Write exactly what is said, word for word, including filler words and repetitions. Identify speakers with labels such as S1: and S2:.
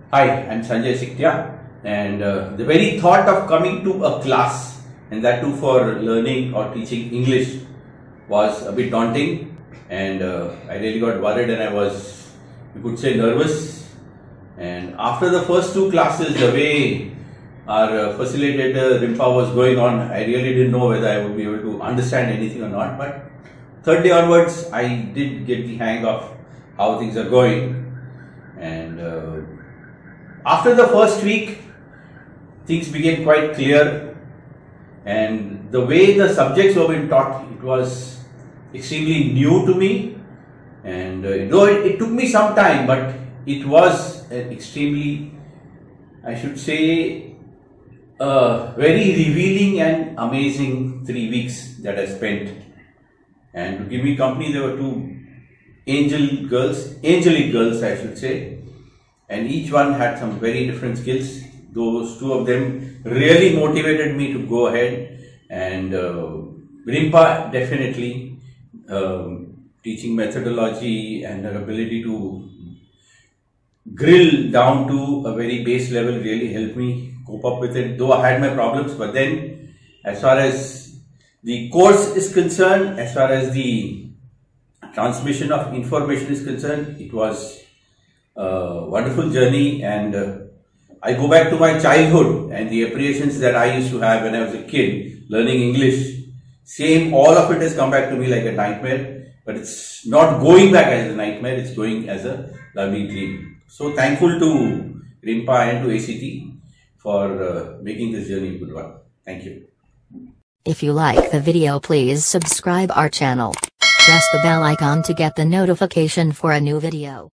S1: Hi, I'm Sanjay and uh, the very thought of coming to a class and that too for learning or teaching English was a bit daunting, and uh, I really got worried and I was, you could say, nervous. And after the first two classes, the way our uh, facilitator Rimpa was going on, I really didn't know whether I would be able to understand anything or not. But third day onwards, I did get the hang of how things are going. And uh, after the first week, things became quite clear, and the way the subjects were being taught, it was extremely new to me. And uh, though it, it took me some time, but it was an extremely, I should say, uh, very revealing and amazing three weeks that I spent. And to give me company, there were two angel girls, angelic girls, I should say. And each one had some very different skills. Those two of them really motivated me to go ahead. And uh, Rimpa definitely, um, teaching methodology and her ability to grill down to a very base level really helped me cope up with it. Though I had my problems, but then as far as the course is concerned, as far as the transmission of information is concerned, it was a wonderful journey. And uh, I go back to my childhood and the appreciations that I used to have when I was a kid learning English. Same, all of it has come back to me like a nightmare, but it's not going back as a nightmare, it's going as a lovely dream. So thankful to Rimpa and to A C T for uh, making this journey a good one. Thank you.
S2: If you like the video, please subscribe our channel. Press the bell icon to get the notification for a new video.